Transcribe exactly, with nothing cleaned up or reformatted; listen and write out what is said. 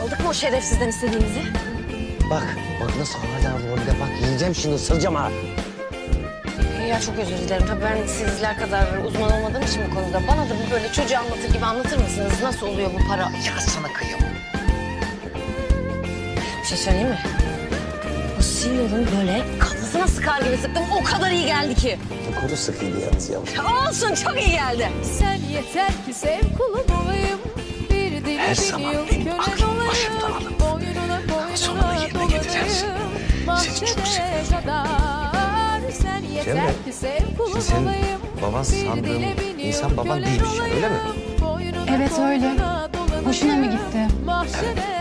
Aldık mı o şerefsizden istediğimizi? Bak, bak nasıl hala rolde bak. Yiyeceğim şimdi, ısıracağım ha. Ya çok özür dilerim. Tabii ben sizler kadar uzman olmadığım için bu konuda. Bana da bir böyle çocuğa anlatır gibi anlatır mısınız? Nasıl oluyor bu para? Ya sana kıyamam. Bir şey söyleyeyim mi? O C E O'nun böyle kafasına sıkar gibi sıktım. O kadar iyi geldi ki. Kuru sıkıydı yalnız ya. Olsun, çok iyi geldi. Sen yeter ki sev kulun olayım. Bir dili Her bir zaman yıl benim kölen aklım olayım. başımdan alındı. Boynuna boynuna Sonunda yerine getireceğiz. dolayım. Seni çok Mahşere seviyorum. kadar sen yeter Cemre, ki sev kulun şimdi senin olayım. baban Bir sandığın dile bin insan yıl baban kölen değilmiş ya, öyle mi? olayım. Boynuna Evet, öyle. boynuna dolanayım. Hoşuna mı gitti? Mahşere